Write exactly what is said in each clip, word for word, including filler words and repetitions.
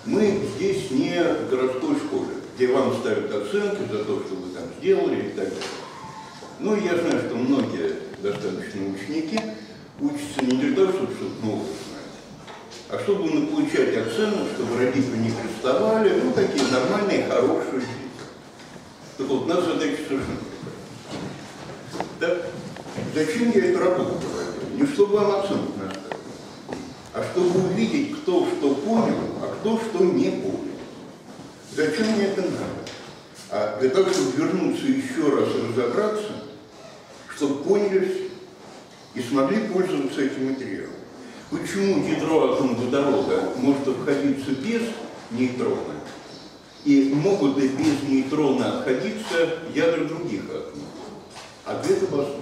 Мы здесь не в городской школе, где вам ставят оценки за то, что вы там сделали и так далее. Но я знаю, что многие достаточно ученики учатся не для того, чтобы что-то новое знать, а чтобы получать оценок, чтобы родители не приставали, ну, такие нормальные, хорошие дети. Так вот, у нас задача совершенно другая. Так, зачем я эту работу проводил? Не чтобы вам оценку наставить, а чтобы увидеть, кто что понял, а кто что не понял. Зачем мне это надо? А для того, чтобы вернуться еще раз и разобраться, чтобы поняли все и смогли пользоваться этим материалом. Почему ядро атома водорода может обходиться без нейтрона, и могут и без нейтрона обходиться ядра других атомов? Ответ обоснованный.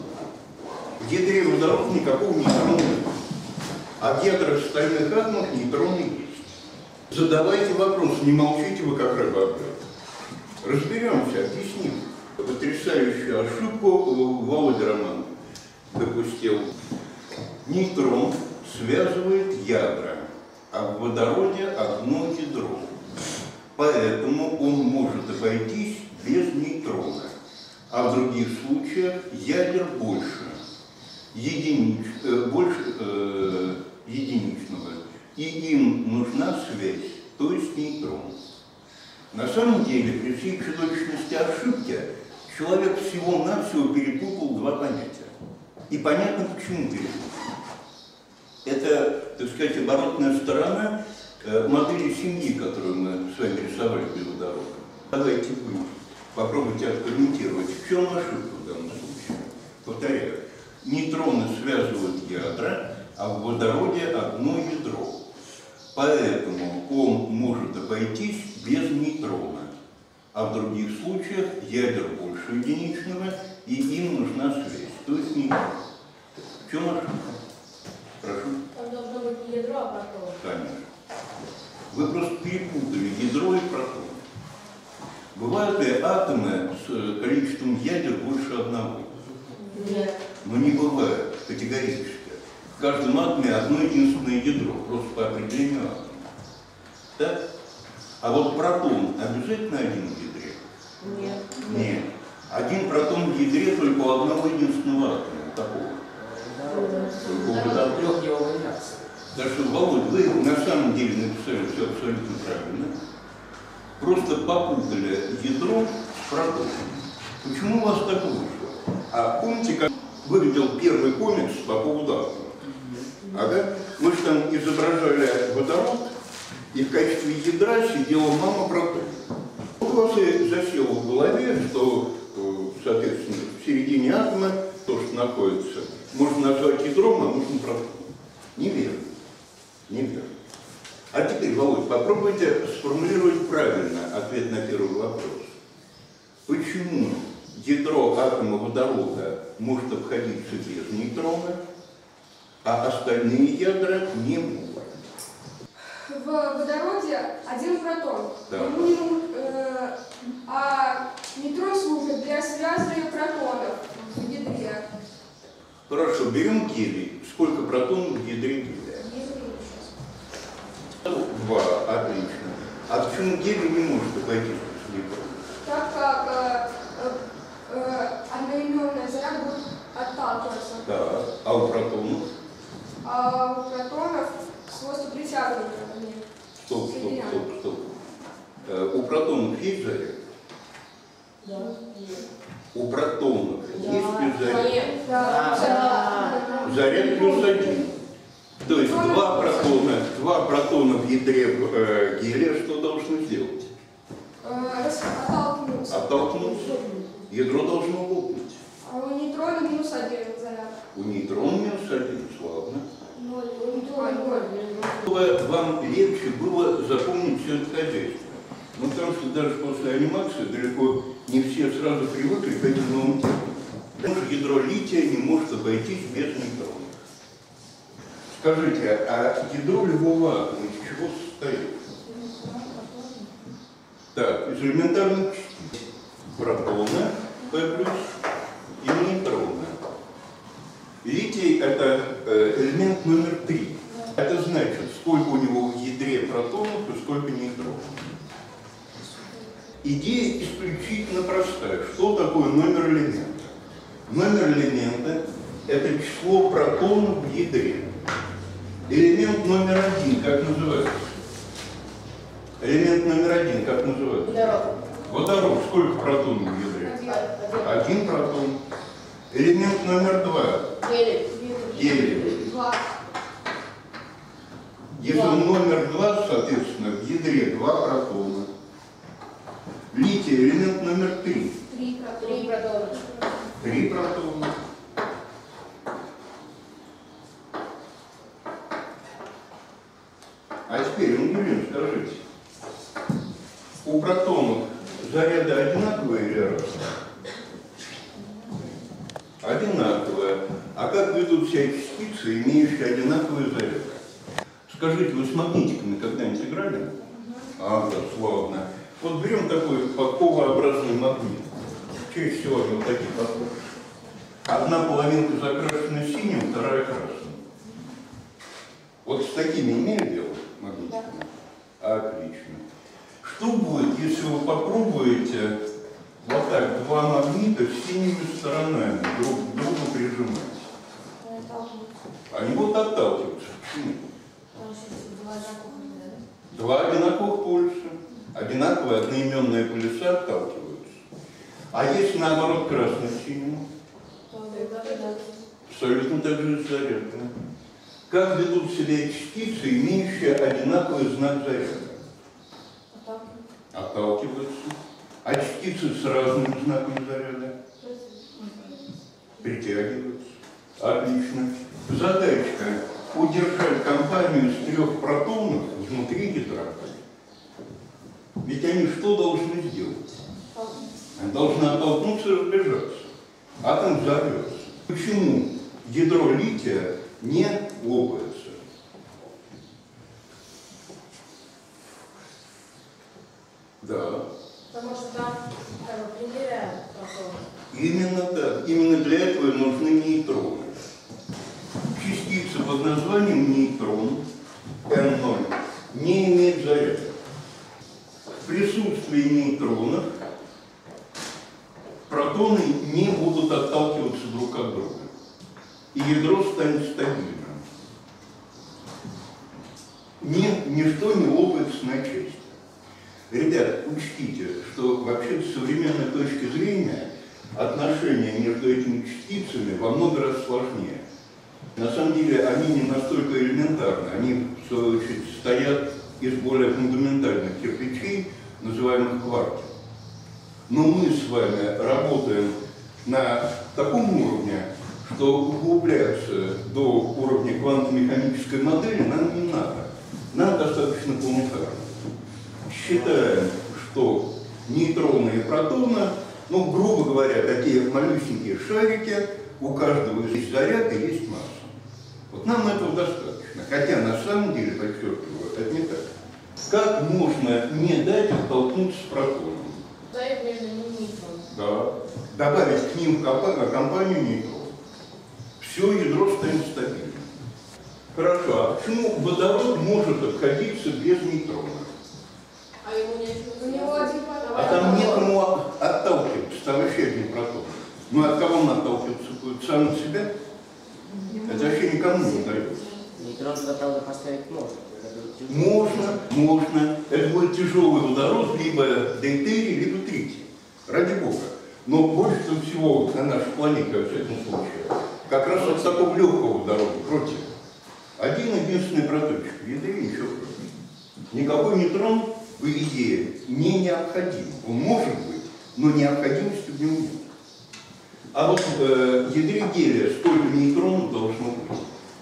В ядре водорода никакого нейтрона нет, а в ядрах остальных атомов нейтроны есть. Задавайте вопрос, не молчите вы как рыба об лед. Разберемся, объясним. Потрясающую ошибку Володя Романов допустил. Нейтрон связывает ядра, а в водороде одно ядро. Поэтому он может обойтись без нейтрона. А в других случаях ядер больше, единич, э, больше э, единичного. И им нужна связь, то есть нейтрон. На самом деле, при всей чудовищности ошибки, человек всего-навсего перепутал два понятия. И понятно, почему перепутал. Это, так сказать, оборотная сторона э, модели семьи, которую мы с вами рисовали для водорода. Давайте вы попробуйте откомментировать, в чем ошибка в данном случае. Повторяю, нейтроны связывают ядра, а в водороде одно ядро. Поэтому он может обойтись без нейтрона, а в других случаях ядер больше единичного, и им нужна связь, то есть нейтрон. В чем ошибка? Прошу. Там должно быть не ядро, а протон. Конечно. Вы просто перепутали ядро и протон. Бывают ли атомы с количеством ядер больше одного? Нет. Но не бывает категорически. В каждом атоме одно единственное ядро, просто по определению атома. Так? А вот протон обязательно один в ядре? Нет. Нет. Один протон в ядре только у одного единственного атома. Такого. Трех его вариаций. Так что, Володь, вы на самом деле написали все абсолютно правильно. Просто попутали ядро с протоном. Почему у вас так вышло? А помните, как выглядел первый комикс по поводу атома? Ага. Мы же там изображали водород, и в качестве ядра сидела мама протона. Вот у вас и засело в голове, что, соответственно, в середине атома то, что находится, можно назвать ядром, а можно протоном. Неверно. Неверно. А теперь, Володь, попробуйте сформулировать правильно ответ на первый вопрос. Почему ядро атома водорода может обходиться без нейтрона, а остальные ядра не могут? В водороде один протон, Да. ему, э, а нейтрон служит для связывания протонов в ядре. Хорошо, берем гелий. Сколько протонов в ядре гелия? Два, отлично. А почему гелий не может обойтись без нейтрона? Так как э, э, одноименный заряд будет отталкиваться, Да. А у протонов? а у протонов свойство притягивания. Стоп, стоп, стоп, стоп. Э, у протонов есть заряд? Да. Нет. У протонов Да. есть плюс заряд? Нет. Да. Да. Заряд плюс один. То есть два протона, два протона в ядре э, гелия что должны сделать? Э, оттолкнуться. Оттолкнуться. Ядро должно лопнуть. А у нейтрона минус один заряд. У нейтрона минус один, славно. Ноль. У нейтрона ноль. Чтобы вам легче было запомнить все это хозяйство. Ну, потому что даже после анимации далеко не все сразу привыкли к этим новым темам. Потому что ядро лития не может обойтись без нейтрона. Скажите, а ядро любого атома из чего состоит? Так, из элементарных частиц. Протона, P+, и нейтрона. Литий – это элемент номер три. Это значит, сколько у него в ядре протонов и сколько нейтронов. Идея исключительно простая. Что такое номер элемента? Номер элемента – это число протонов в ядре. Элемент номер один как называется? Элемент номер один как называется? Водород. Водород. Сколько протонов в ядре? Один. Один протон. Элемент номер два. Гелий. Гелий. Два. Если он номер два, соответственно, в ядре два протона. Литий элемент номер три. Три Три протона. протона. Три протона. А теперь, Ангелин, скажите, у протонов заряды одинаковые или разные? Одинаковые. А как ведут себя частицы, имеющие одинаковые заряды? Скажите, вы с магнитиками когда-нибудь играли? А, да, славно. Вот берем такой подковообразный магнит. Чаще всего они вот такие подковы. Одна половинка закрашена синим, вторая красным. Вот с такими имели дело магнитиками? Отлично. Что будет, если вы попробуете вот так два магнита синими сторонами друг к другу прижимать? Они будут отталкиваться. Почему? Два одинаковых полюса, одинаковые одноименные полюса отталкиваются. А если наоборот красно-синему? Абсолютно так же и зарядно. Как ведут себя частицы, имеющие одинаковый знак заряда? Отталкиваются. А частицы с разным знаком заряда? Притягиваются. Отлично. Задачка – удержать компанию из трех протонов внутри ядра. Ведь они что должны сделать? Они должны оттолкнуться и разбежаться. Атом взорвется. Почему ядро лития не лопается? Да. Потому что там как бы примеряют протоны. Именно так. Именно для этого нужны нейтроны. Частица под названием нейтрон эн ноль не имеет заряда. В присутствии нейтронов протоны не будут отталкиваться друг от друга. И ядро станет стабильным. Ни, ничто не лопается на части. Ребят, учтите, что вообще с современной точки зрения отношения между этими частицами во много раз сложнее. На самом деле они не настолько элементарны, они, в свою очередь, стоят из более фундаментальных кирпичей, называемых кварки. Но мы с вами работаем на таком уровне, что углубляться до уровня квантово-механической модели нам не надо. Нам достаточно планетарно. Считаем, что нейтроны и протоны, ну, грубо говоря, такие малюсенькие шарики, у каждого есть заряд и есть масса. Вот нам этого достаточно. Хотя на самом деле, подчеркиваю, это не так. Как можно не дать оттолкнуться с протоном? Стоит между ними нейтрон. Да. Добавить к ним компанию нейтронов. Все ядро станет стабильным. Хорошо, а почему водород может обходиться без нейтрона? А ему нечего У него сделать. один протон. А там некому отталкиваться, там вообще один протон. Ну от кого он отталкиваться будет? Сам от себя? Это вообще никому не дается. Нейтрон туда, правда, поставить можно. Можно, можно. Это будет тяжелый водород, либо дейтерий, либо тритий. Ради бога. Но больше всего на нашей планете, во всяком случае, как раз от такого легкого водорода, против. Один единственный протончик в ядре, ничего против. Никакой нейтрон, по идее, не необходим. Он может быть, но необходимости в нем нет. А вот э, в ядре гелия сколько нейтронов должно быть?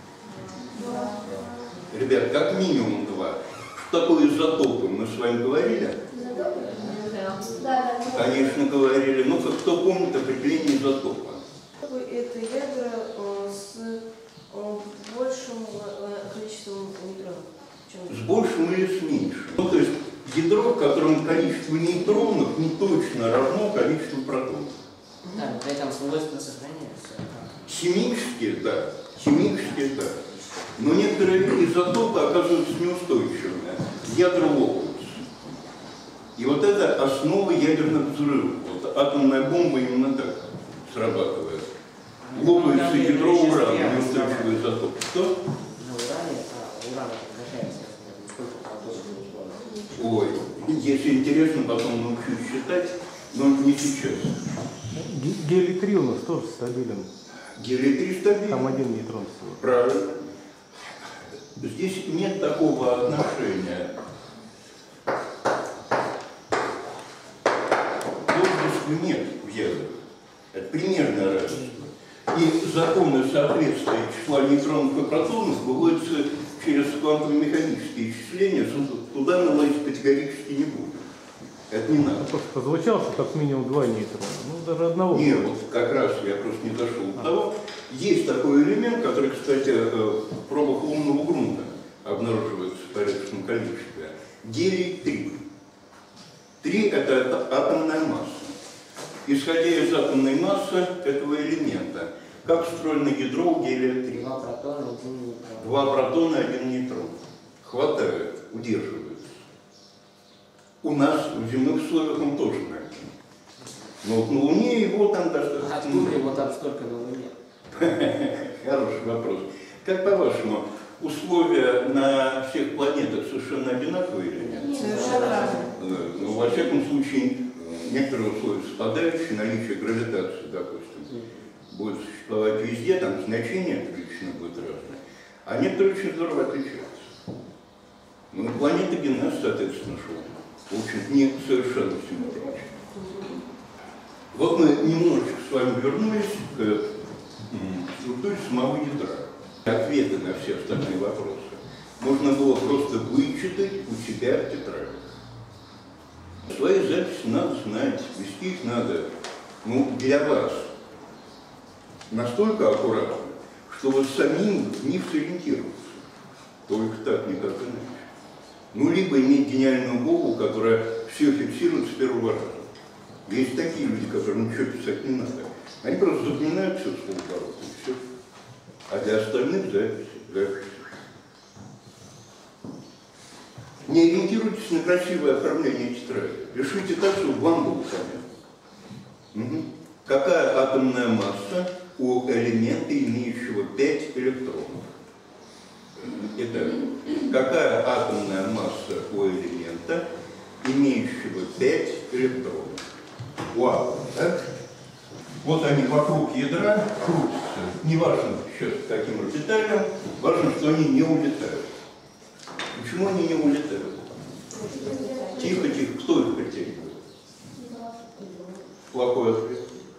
Ребят, как минимум два. Что такое изотопы? Мы с вами говорили? Да. Да, да. Конечно, говорили. Ну, кто помнит определение изотопа? Это ядра э, с э, большим э, количеством нейтронов. чем- С большим или с меньшим. Ну, то есть ядро, в котором количество нейтронов не точно равно количеству протонов. Да, но при этом свойства сохраняются. Химически, да. Химически, да. Но некоторые изотопы оказываются неустойчивыми. Ядра лопаются. И вот это основа ядерных взрывов. Вот атомная бомба именно так срабатывает. Лопается ядро урана, неустойчивый изотоп. Что? На уране, а уран возвращается, сколько протонов условно. Ой, если интересно, потом научусь считать, но не сейчас. Гелий три у нас тоже стабилен. Гелий три стабилен. Там один нейтрон всего. Правильно. Здесь нет такого отношения. Должности нет в ядрах. Это примерная разница. И законы соответствия числа нейтронов и протонов выводятся через квантово-механические исчисления, туда налазить категорически не будет. Это не надо. Просто прозвучало, что как минимум два нейтрона. Ну, даже одного. Нет, вот как раз я просто не дошел до того. Есть такой элемент, который, кстати, в пробах лунного грунта обнаруживается в порядочном количестве. Гелий три. Три – это атомная масса. Исходя из атомной массы этого элемента, как устроено ядро у гелия три? Два протона, один нейтрон. Два протона, один нейтрон. Хватает, удерживается. У нас в земных условиях он тоже на один. Но вот на Луне его там достаточно. Откуда его там столько на Луне? Хороший вопрос. Как по-вашему, условия на всех планетах совершенно одинаковые или нет? Совершенно разные. Ну, во всяком случае, некоторые условия совпадающие, наличие гравитации, допустим, будет существовать везде, там значения количественные будут разные, а некоторые очень здорово отличаются. Ну, планета Генез, соответственно, шел. В общем, не совершенно симметрично. Вот мы немножечко с вами вернулись к структуре самого ядра. Ответы на все остальные вопросы можно было просто вычитать у себя в тетради. Свои записи надо знать, вести их надо, ну, для вас настолько аккуратно, что вот самим в них сориентироваться. Только так, никак иначе. Ну, либо иметь гениальную голову, которая все фиксирует с первого раза. Есть такие люди, которым ничего писать не надо. Они просто запоминают все с полоборота, и все. А для остальных записи, записи. Не ориентируйтесь на красивое оформление тетради. Пишите так, чтобы вам было понятно. Угу. Какая атомная масса у элемента, имеющего пять электронов? Итак, какая атомная масса у элемента, имеющего пять электронов? У атома, да? Вот они вокруг ядра крутятся. Не важно сейчас каким орбиталем, важно, что они не улетают. Почему они не улетают? Тихо, тихо. Кто их притягивает? Плохой ответ.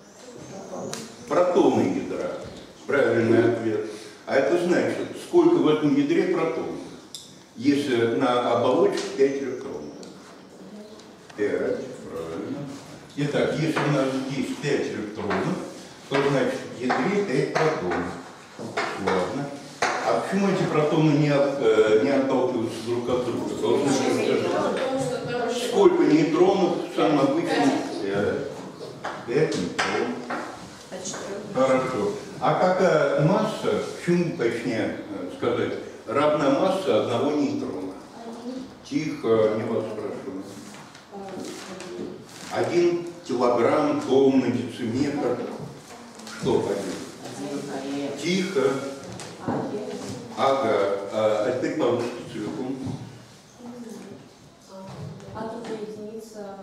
Протоны ядра. Правильный ответ. А это значит, сколько в этом ядре протонов? Если на оболочке пять электронов. пять. Правильно. Итак, если у нас здесь пять электронов, то значит в ядре пять протонов. Ладно. А почему эти протоны не, от, э, не отталкиваются друг от друга? Должны сказать, сколько нейтронов в самом обычном? пять нейтронов. Хорошо. А какая масса, почему, точнее сказать, равна масса одного нейтрона? Тихо, не вас спрашиваю. Один килограмм, тонна, дециметр. Что один? Тихо. Ага. А, а теперь получите целиком. Атомная единица.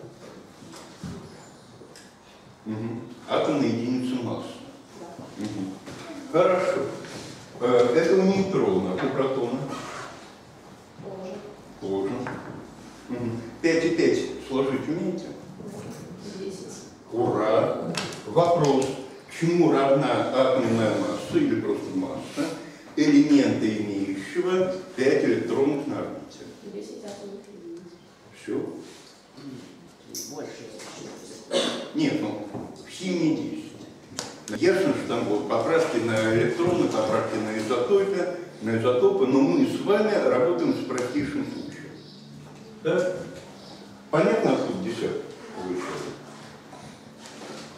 Угу. Атомная единица массы. Угу. Хорошо. Это у нейтрона, у протона? Тоже. Тоже. Угу. пять и пять сложить умеете? десять. Ура! Вопрос. Чему равна атомная масса или просто масса элемента, имеющего пять электронов на орбите? десять атомных единиц. Все? Больше. Нет, ну в химии десять. Ясно, что там будут поправки на электроны, поправки на изотопы, на изотопы, но мы с вами работаем с простейшим случаем. Да? Понятно, откуда десяток получается?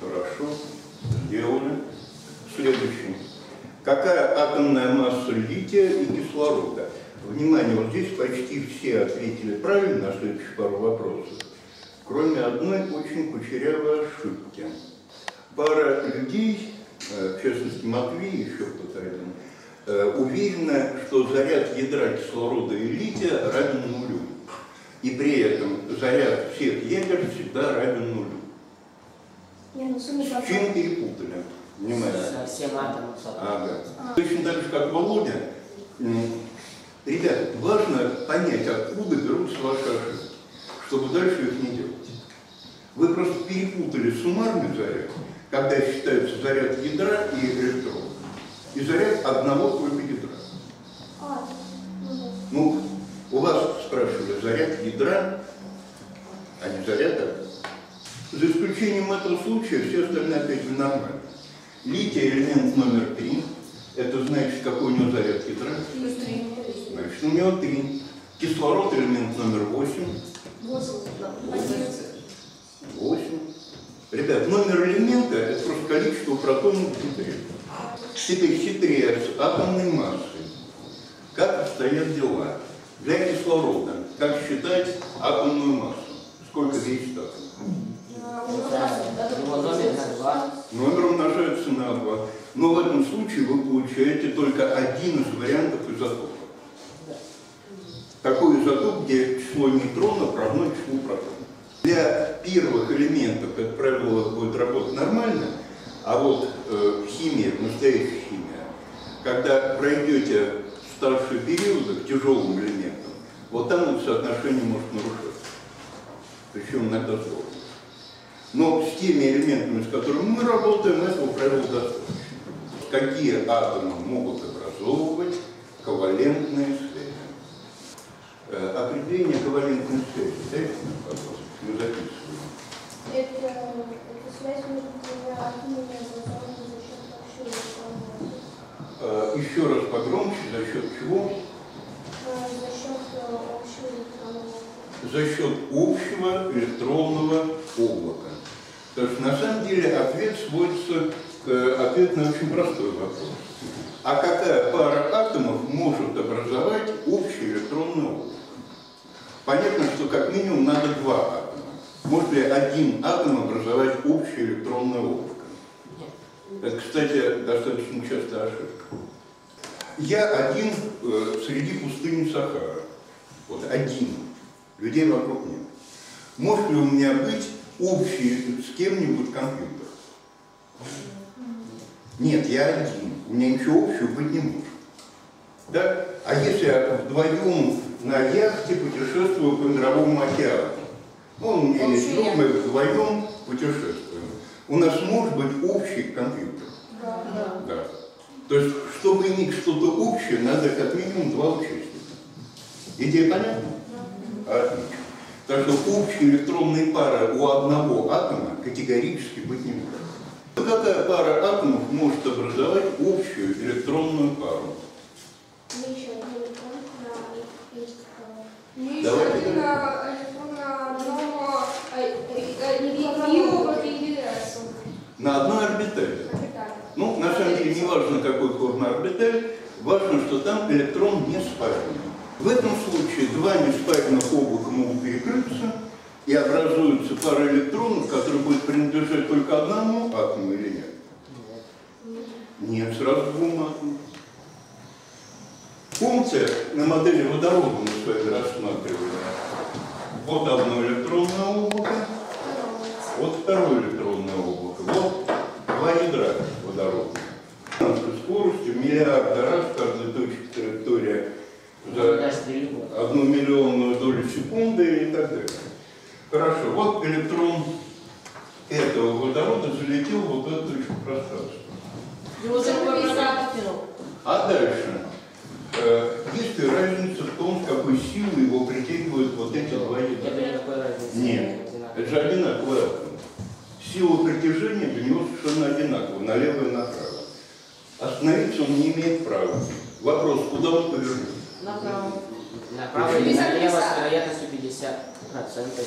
Хорошо. Сделали. Следующий. Какая атомная масса лития лития и кислорода. Внимание, вот здесь почти все ответили правильно на следующую пару вопросов, кроме одной очень кучерявой ошибки. Пара людей, в частности Матвей, еще кто-то один, уверена, что заряд ядра кислорода и лития равен нулю. И при этом заряд всех ядер всегда равен нулю. Не, ну сумма С чем перепутали? Внимание. Со всем атомом. Ага. Точно так же, как Володя. Ребята, важно понять, откуда берутся ваши ошибки, чтобы дальше их не делать. Вы просто перепутали суммарный заряд, когда считается заряд ядра и электрона, и заряд одного только ядра. А, ну да. Ну, у вас спрашивали заряд ядра, а не заряд атома. За исключением этого случая все остальные опять же нормально. Литий элемент номер три, это значит, какой у него заряд ядра? Плюс три. Значит, у него три. Кислород элемент номер восемь. Восемь. Одиннадцать. восемь. Ребят, номер элемента это просто количество протонов в ядре. Теперь хитрее с атомной массой. Как обстоят дела? Для кислорода, как считать атомную массу? Сколько весит атом? Его номер на два. Номер умножается на два. Но в этом случае вы получаете только один из вариантов изотопа. Такой изотоп, где число нейтронов равно числу протонов. Для первых элементов это правило будет работать нормально, а вот э, химия, настоящая химия, когда пройдете старшие периоды к тяжелым элементам, вот там это соотношение может нарушаться. Причем иногда сложно. Но с теми элементами, с которыми мы работаем, этого правила достаточно. Какие атомы могут образовывать ковалентные связи? Э, определение ковалентной связи. Дайте нам, пожалуйста, мы записываем. Это, это связь между двумя атомами, образованными за счет общего электронного. Э, еще раз погромче, за счет чего? А, За счет э, общего электронного. За счет общего электронного облака. Потому что на самом деле ответ сводится к ответу на очень простой вопрос. А какая пара атомов может образовать общее электронное облако? Понятно, что как минимум надо два атома. Может ли один атом образовать общее электронное облако? Это, кстати, достаточно частая ошибка. Я один э, среди пустыни Сахара. Вот один. Людей вокруг нет. Может ли у меня быть общий с кем-нибудь компьютер? Нет, я один. У меня ничего общего быть не может. Да? А если я вдвоем на яхте путешествую по мировому океану? Ну, у меня есть друг, мы вдвоем путешествуем. У нас может быть общий компьютер? Да. Да. Да. То есть, чтобы иметь что-то общее, надо как минимум два участника. Идея понятна? Отлично. Так что общей электронной пары у одного атома категорически быть не может. Какая пара атомов может образовать общую электронную пару? Мы еще один электрон на электрон. Мне еще Давайте один дальше. электрон на одного био определяется. На одной орбитали. Ну, на самом деле, не важно, какой формы орбиталь, важно, что там электрон не спаренный. В этом случае два неспаренных облака могут перекрыться и образуется пара электронов, которые будут принадлежать только одному атому или нет? Нет, сразу двум атомам. Помните, на модели водорода мы с вами рассматривали. Вот одно электронное облако, вот второе электронное облако, вот два ядра водорода. Скоростью миллиарда раз каждая точка траектория за одну миллионную долю секунды и так далее. Хорошо, вот электрон этого водорода залетел вот в эту точку пространства. Его записал. А дальше? Э, есть ли разница в том, с какой силой его притягивают вот эти два ядра? Нет, это же одинаковый атом. Сила притяжения для него совершенно одинакова, налево и направо. Остановиться он не имеет права. Вопрос, куда он повернет? Направо. Направо или налево с вероятностью пятьдесят процентов.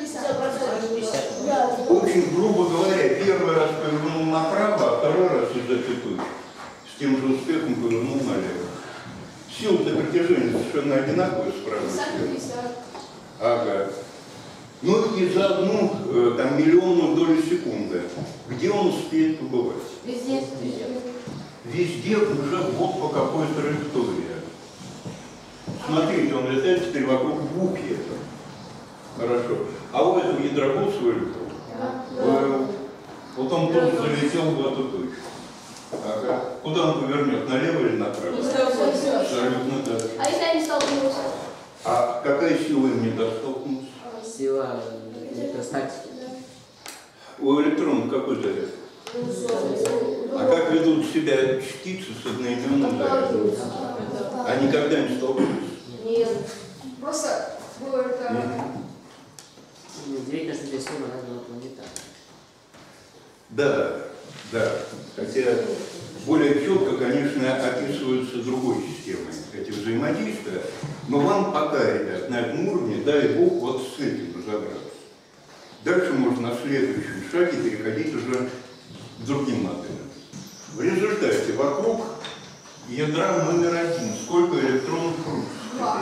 Очень грубо говоря, первый раз повернул направо, а второй раз из этой точки с тем же успехом повернул налево. Сила-то притяжения совершенно одинаковая, Сами спрашиваю. висят. Ага. Ну и за одну э, там миллионную долю секунды, где он успеет побывать? Везде. Везде уже вот по какой траектории. Смотрите, он летает теперь вокруг двух ядров. Хорошо. А у этого ядра был свой электрон? Да. Вот он тоже залетел в эту точку. Ага. Куда он повернет? Налево или направо? Абсолютно да. А если они столкнутся? А какая сила им не даст столкнуться? Сила электростатики. У электрона какой заряд? А как ведут себя частицы с одноименным зарядом? А никогда не столкнутся? Нет. Просто было это... Удивительно, что здесь сумма названа планета. Да, да. Хотя более четко, конечно, описываются другой системой эти взаимодействия. Но вам пока, ребят, на этом уровне, дай Бог, вот с этим разобраться. Дальше можно на следующем шаге переходить уже к другим моделям. В результате вокруг ядра номер один сколько электронов крутится? Два.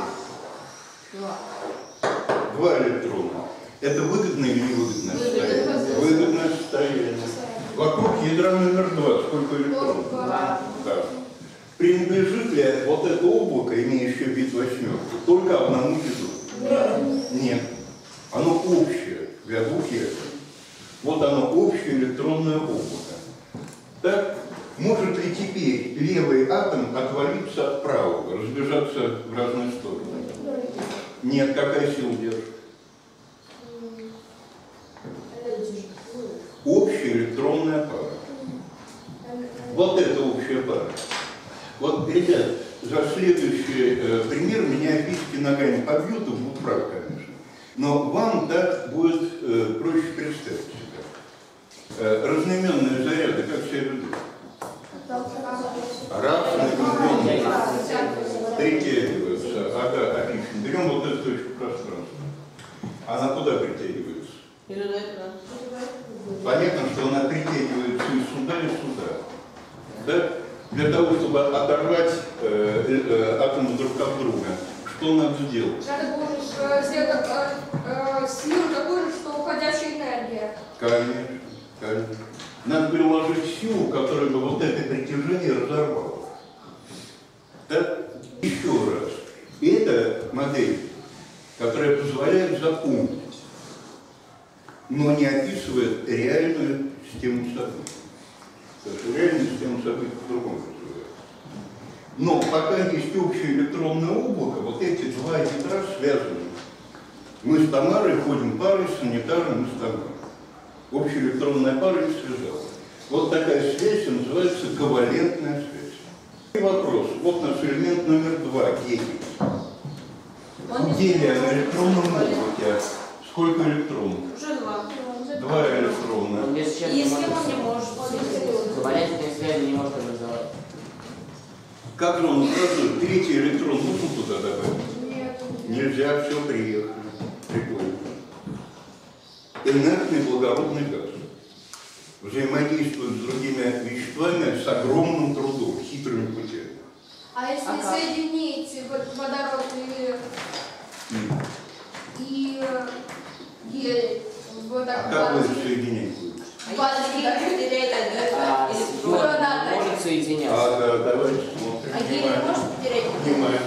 Два. Два электрона. Это выгодное или невыгодное состояние? Выгодное состояние. Вокруг ядра номер два сколько электронов? Два. Да. Принадлежит ли вот это облако, имеющее вид восьмерки, только одному ядру? Нет. Оно общее для двух ядров. Вот оно общее электронное облако. Так, может ли теперь левый атом отвалиться от правого, разбежаться в разные стороны? Нет. Какая сила держит? Общая электронная пара. Вот это общая пара. Вот, ребят, за следующий э, пример меня описки ногами побьют и будут правы, конечно. Но вам так будет э, проще представить себя. Э, разноименные заряды как себя ведут? Разные разноименные. Притягиваются. Ага, отлично. Берем вот эту точку пространства. Она куда притягивается? И туда, и туда. Понятно, что она притягивается и сюда, и сюда. Да? Для того, чтобы оторвать э, э, атомы друг от друга, что надо сделать? Надо было э, сделать э, э, силу такую же, что уходящая энергия. Конечно, конечно. Надо приложить силу, которая бы вот это притяжение разорвала. Да? Еще раз. Это модель, которая позволяет запомнить, но не описывает реальную систему событий. Потому что реальную систему событий по-другому называется. Но пока есть общее электронное облако, вот эти два ядра связаны. Мы с Тамарой ходим парой, с санитаром и с Тамарой. Общая электронная пара их связала. Вот такая связь называется ковалентная связь. И вопрос. Вот наш элемент номер два, гелий. У гелия на электронном облаке сколько электронов? Уже два. Два электрона. Он ни с чем И не с кем может он не может? Ковалентные связи не может образовать. Как же он образует? Третий электрон нужно туда добавить? Нет. Нельзя, все, приехали. Прикольно. Инертный благородный газ взаимодействует с другими веществами с огромным трудом, хитрыми путями. А если А как? соединить вот водород и, и э, гелий в А водород? как вы это соединять будете? А электрон. йод может соединяться. А, да, давайте смотрим. А гелий Внимание. может потерять? Внимание.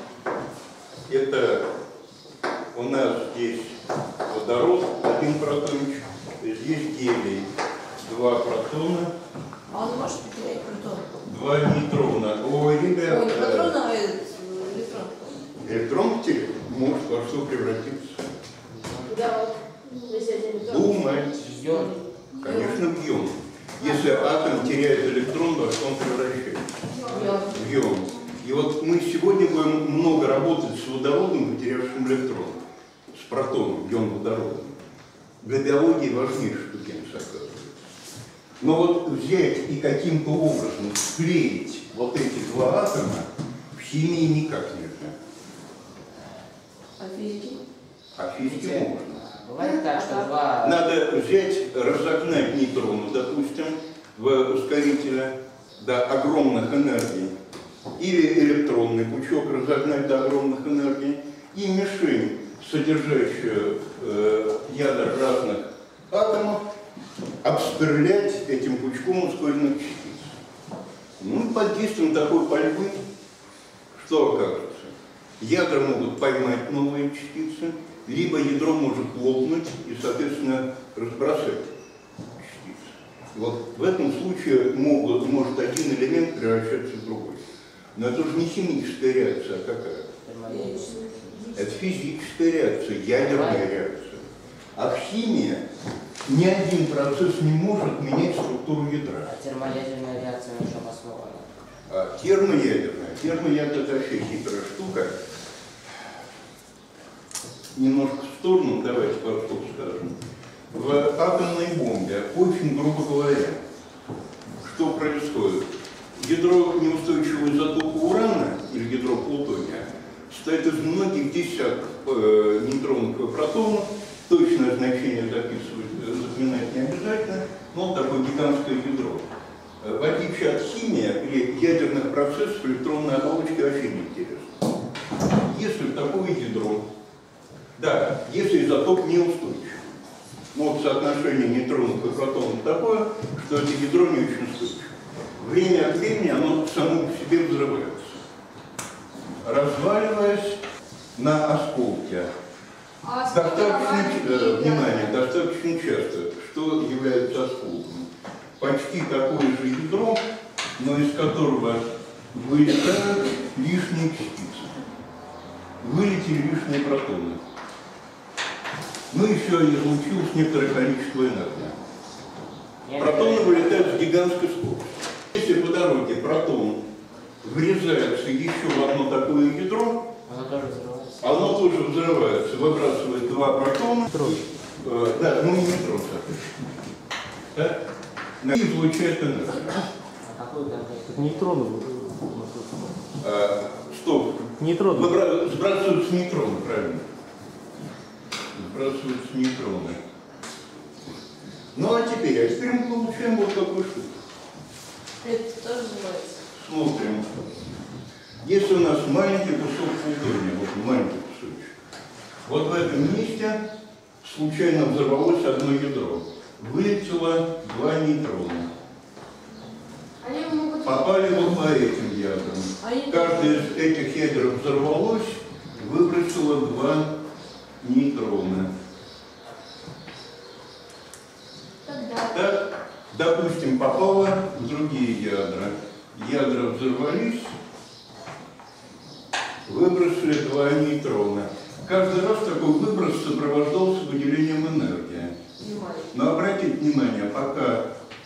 Это у нас здесь водород, один протончик, здесь гелий, два протона, А он может потерять протон? два нейтрона. Ой, ребята, Ой, не протон, а электрон. электрон потерял, может во что превратиться. Да, вот. Если это электрон. Думайте. Йод. Конечно, в ион. Если атом теряет электрон, во что он превращается? В ион. И вот мы сегодня будем много работать с водородом, потерявшим электрон, с протоном, ион водородом. Для биологии важнейшая штукенция оказывается. Но вот взять и каким-то образом склеить вот эти два атома в химии никак нельзя. А физики? А в физике можно. Бывает так, что два... Надо взять, разогнать нейтроны, допустим, в ускорителе до огромных энергий. или электронный пучок разогнать до огромных энергий, и мишень, содержащую э, ядра разных атомов, обсперлять этим пучком ускоренных частиц. Ну, под действием такой пальбы, что окажется? Ядра могут поймать новые частицы, либо ядро может лопнуть и, соответственно, разбросать частицы. Вот в этом случае могут, может один элемент превращаться в другой. Но это уже не химическая реакция, а какая? Это физическая реакция, ядерная реакция. А в химии ни один процесс не может менять структуру ядра. А термоядерная реакция на чем основана? А термоядерная. Термоядерная – это вообще хитрая штука. Немножко в сторону, давайте пару слов скажем. В атомной бомбе, очень грубо говоря, что происходит? Ядро неустойчивого изотопа урана или ядро плутония состоит из многих десятков э, нейтронов и протонов. Точное значение записывать, запоминать не обязательно, но такое гигантское ядро. В отличие от химии, при ядерных процессах электронная оболочка вообще не интересна. Если такое ядро, да, если изотоп неустойчив, но вот соотношение нейтронов и протонов такое, что это ядро не очень устойчиво. Время от времени оно само по себе взрывается, разваливаясь на осколки. А Достаточно, э, осколки внимание, достаточно часто, что является осколком. Почти такое же ядро, но из которого вылетают лишние частицы. Вылетели лишние протоны. Ну еще излучилось некоторое количество энергии. Протоны вылетают с гигантской скоростью. Если по дороге протон врезается еще в одно такое ядро, Оно тоже взрывается. оно тоже взрывается, выбрасывает два протона, э, да, ну и нейтрон, да, и излучает энергию. А какую конкретно? Это нейтроны. А, стоп, Нейтроны. Выбра- сбрасываются нейтроны, правильно. Сбрасываются нейтроны. Ну а теперь, а теперь мы получаем вот такую штуку. Это тоже называется. Смотрим. Если у нас маленький кусок плутония, вот маленький кусочек, вот в этом месте случайно взорвалось одно ядро. Вылетело два нейтрона. Они могут... Попали вот по этим ядрам. Они Каждое из этих ядер взорвалось, выбросило два нейтрона. Тогда... Так, допустим, попало в другие ядра. Ядра взорвались, выбросили два нейтрона. Каждый раз такой выброс сопровождался выделением энергии. Но обратите внимание, пока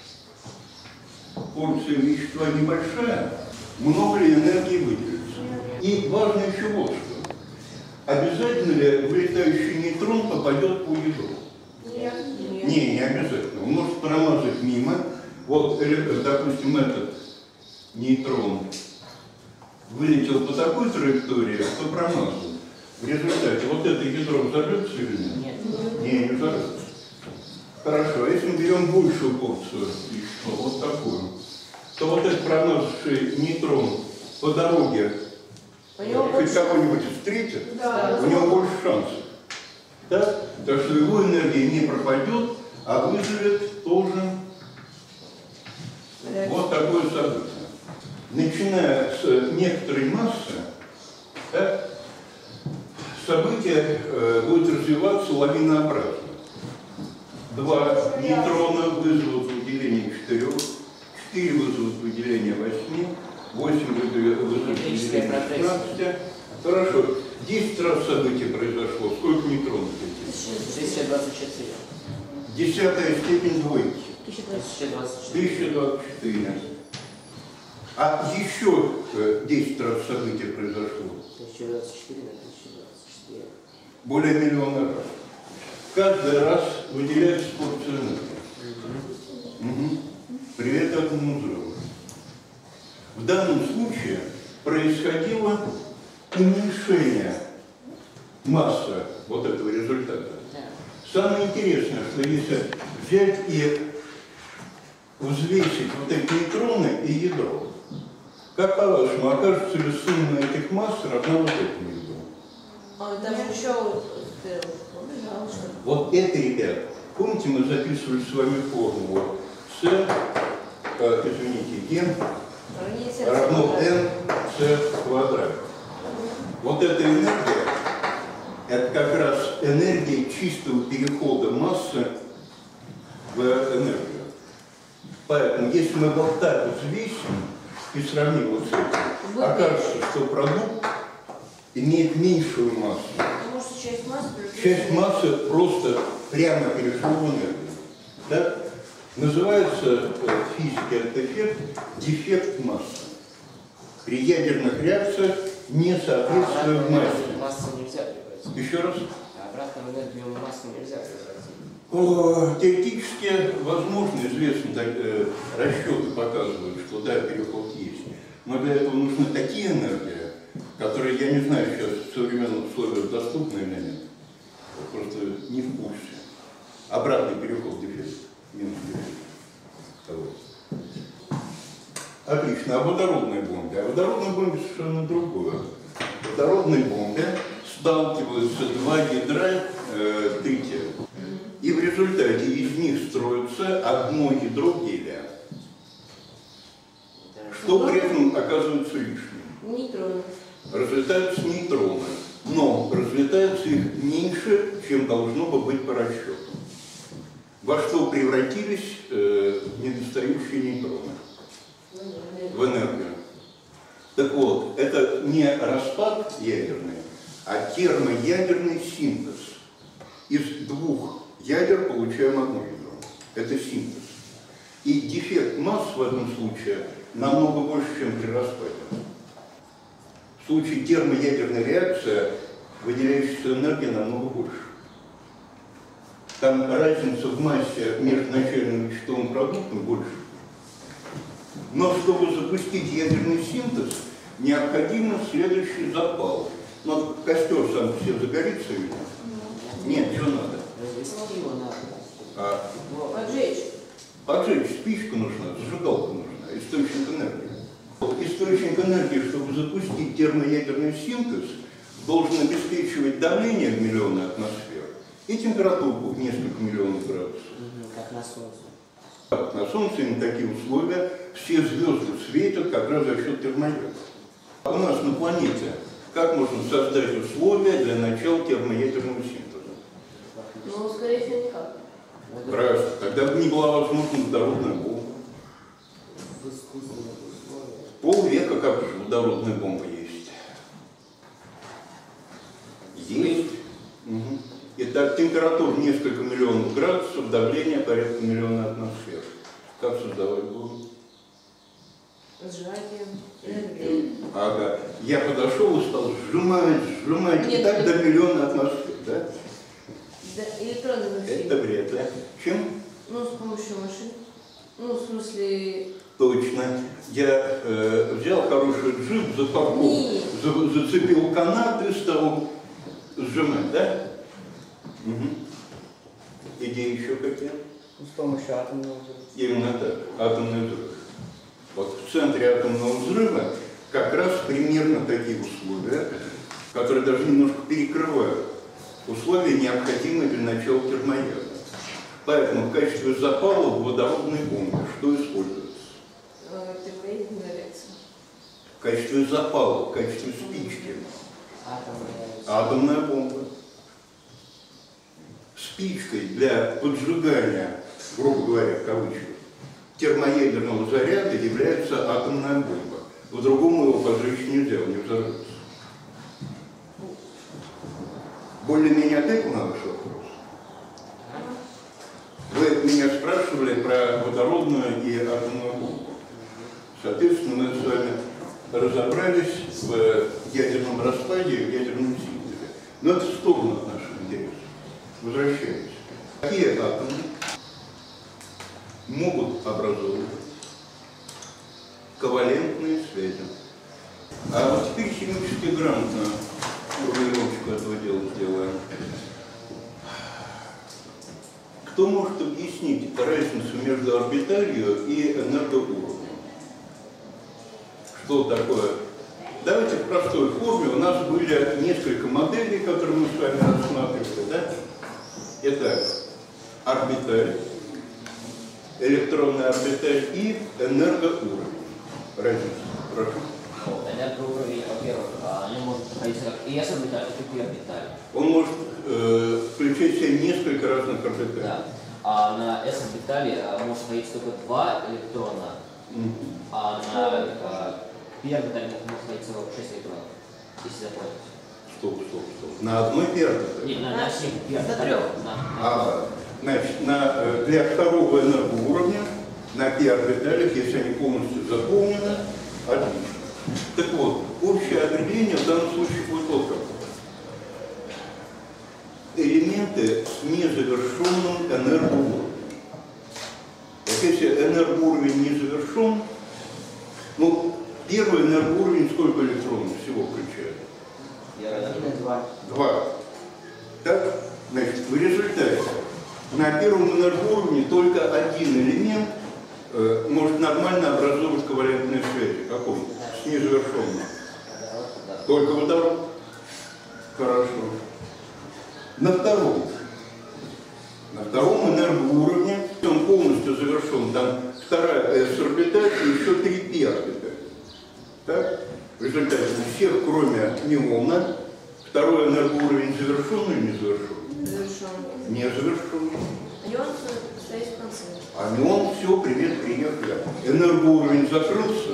порция вещества небольшая, много ли энергии выделится. И важно еще вот что. Обязательно ли вылетающий нейтрон попадет по ядру? Нет. Не, не обязательно. Он может промазать мимо. Вот, допустим, этот нейтрон вылетел по такой траектории, что промазал. В результате вот это ядро взорвется или нет? Нет. Не, не взорвется. Хорошо, а если мы берем большую порцию вещества, вот такую, то вот этот промазавший нейтрон по дороге хоть кого-нибудь встретит, Да. у него больше шансов. Да? Так что его энергия не пропадет, а вызовет тоже вот такое событие. Начиная с некоторой массы, да, событие э, будет развиваться лавинообразно. Два нейтрона вызовут выделение четырех, четыре вызовут выделение восьми, восемь вызовут выделение шестнадцати. Хорошо. Десять раз событие произошло. Сколько нейтронов летит? тысяча двадцать четыре. Десятая степень двойки. тысяча двадцать четыре. тысяча двадцать четыре. А еще э, десять раз событие произошло. тысяча двадцать четыре на тысяча двадцать четыре. Более миллиона раз. Каждый раз выделяется порция энергии. Угу. Привет этому взрыву. В данном случае происходило уменьшение массы вот этого результата. Да. Самое интересное, что если взять и взвесить вот эти нейтроны и ядро, Как по-вашему, окажется ли сумма этих масс равна вот этому языку? А там еще вот, э, побежал, что ли? Вот это, ребят, помните, мы записывали с вами формулу С, э, извините, М Равняется равно с N С квадрат. Вот эта энергия, это как раз энергия чистого перехода массы в энергию. Поэтому, если мы вот так взвесим и сравним вот с этим, окажется, что продукт имеет меньшую массу. Потому что часть массы... Часть массы просто прямо перешла в энергию. Да? Называется в физике этот эффект дефект массы. При ядерных реакциях не соответствует А массе. массу нельзя превратить. Еще раз. А обратно в энергию массу нельзя превратить. О, теоретически возможно, известны так, э, расчеты показывают, что да, переход есть. Но для этого нужны такие энергии, которые, я не знаю, сейчас в современных условиях доступны или нет. Я просто не в курсе. Обратный переход дефект. Минус дефект. Вот. Отлично. А водородной бомбе? А водородной бомбе совершенно другое. В водородной бомбе сталкиваются два ядра э, трития. И в результате из них строится одно ядро гелия, что при этом оказывается лишним. Нейтроны. Разлетаются нейтроны, но разлетаются их меньше, чем должно бы быть по расчету. Во что превратились э, недостающие нейтроны? В энергию. Так вот, это не распад ядерный, а термоядерный синтез. Из двух ядер получаем одно ядро. Это синтез. И дефект масс в этом случае намного больше, чем при распаде. В случае термоядерной реакции выделяющаяся энергия намного больше. Там разница в массе между начальным веществом и продуктом больше. Но чтобы запустить ядерный синтез, необходим следующий запал. Но костер сам по себе загорится или нет? Нет, что надо? Развести его надо. А, Поджечь. поджечь спичку нужна, зажигалка нужна, источник энергии. Источник энергии, чтобы запустить термоядерный синтез, должен обеспечивать давление в миллионы атмосфер и температуру в несколько миллионов градусов. Угу, как на солнце. Так, на Солнце на такие условия все звезды светят как раз за счет термоядра. У нас на планете как можно создать условия для начала термоядерного синтеза? Ну, скорее всего, никак. Правильно. Тогда бы не была возможна водородная бомба. В искусственных условиях. Полвека как же водородная бомба есть. Есть. Угу. Итак, температура несколько миллионов градусов, давление порядка миллиона атмосфер. Как создавать будут? Сжатие. Энергия. Ага. Я подошел и стал сжимать, сжимать, и Нет, так это- до миллиона атмосфер, да? Да, электроны внутри. Это бред, да? Чем? Ну, с помощью машин. Ну, в смысле... Точно. Я э, взял хороший джип, запахнул, Нет. за- зацепил канат и стал сжимать, да? Угу. Идеи еще какие? Ну, с помощью атомного взрыва. Именно так. Атомный взрыв. Вот в центре атомного взрыва как раз примерно такие условия, которые даже немножко перекрывают условия, необходимые для начала термоядра. Поэтому в качестве запала в водородной бомбе что используется? Э, термоядерная реакция. В качестве запала, в качестве спички. Атомная. Атомная бомба. Спичкой для поджигания, грубо говоря, в кавычках, термоядерного заряда является атомная бомба. По-другому его поджечь нельзя, он не взорвется. Более-менее ответил на ваш вопрос? Вы меня спрашивали про водородную и атомную бомбу. Соответственно, мы с вами разобрались в ядерном распаде и в ядерном синтезе. Но это в сторону от нашего интереса. Возвращаемся. Какие атомы могут образовывать ковалентные связи? А вот теперь химически грамотно формулировочку этого дела сделаем. Кто может объяснить разницу между орбиталью и энергоуровнем? что такое. Давайте в простой форме. У нас были несколько моделей, которые мы с вами рассматривали. Да? Это орбиталь, электронный орбиталь и энергоуровень. Разница. Прошу. Ну, энергоуровень, во-первых, а, не может находиться как и S-орбиталь, так и P-орбиталь. Он может э, включать в себя несколько разных орбиталей. Да. А на S-орбитале а, может находиться только два электрона, Мгм. а на а, P-орбитале может находиться шесть электронов, если запомнить. Стоп, стоп, стоп. На одной орбитале. Не, на, на всех На P-орбиталях. трех. На, на- А, значит, на, э, для второго энергоуровня на пи-орбиталях, если они полностью заполнены, отлично. Так вот, общее определение в данном случае будет вот какое. Элементы с незавершенным энергоуровнем. Вот если энергоуровень не завершен, ну, первый энергоуровень сколько электронов всего включает? Один и два. Два. Так, значит, в результате на первом энергоуровне только один элемент э, может нормально образовывать ковалентные связи. Какой? С незавершенным. Только водород. Хорошо. На втором. На втором энергоуровне он полностью завершен. Там вторая S-орбиталь и еще три пи-орбиталь. Так? В результате у всех, кроме неона, второй энергоуровень завершен или не завершен? Завершенный. Не завершен. Неон стоит в конце. А неон, все, привет, приехали. Энергоуровень закрылся,